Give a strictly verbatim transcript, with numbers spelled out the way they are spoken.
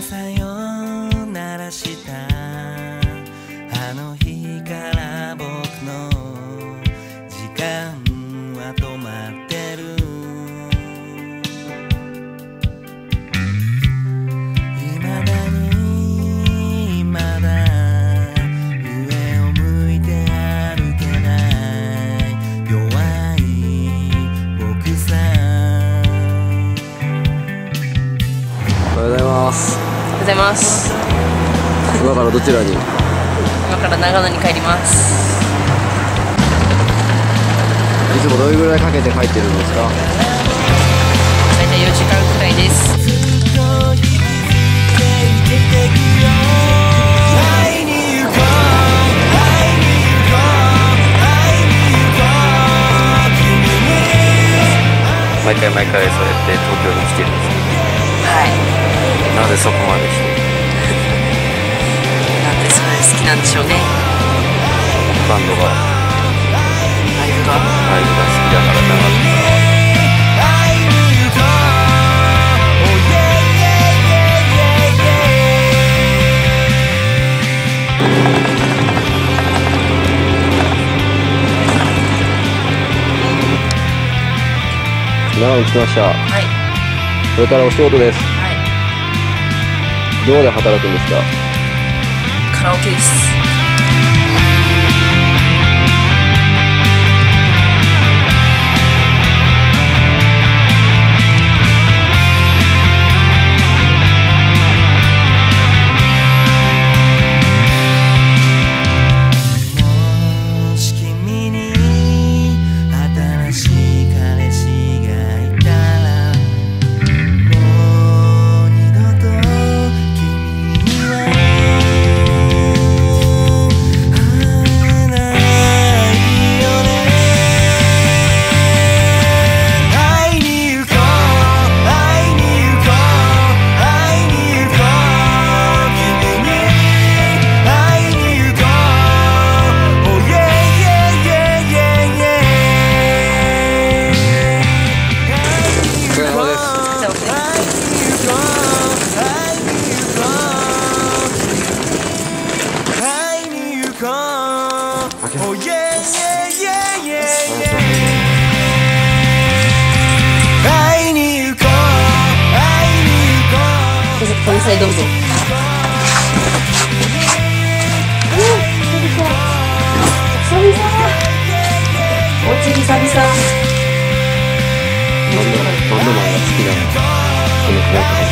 さよならしたあの日から僕の時間は止まってる。未だに未だ上を向いて歩けない弱い僕さ。 おはようございます。 おはようございます。 今からどちらに？ 今から長野に帰ります。 いつもどれぐらいかけて帰ってるんですか？ だいたいよじかんくらいです。 毎回毎回そうやって東京に来てるんですか？ はい。 なぜそこまでして？ なんでそれ好きなんでしょうね。 バンドがライブがライブが好きだから長野。長野に来ました。 はい。 これからお仕事です。 はい。 どこで働くんですか？ カラオケです。この際どうぞ。久々。おうち久々。 どんな、どんな漫画好きなの？この子。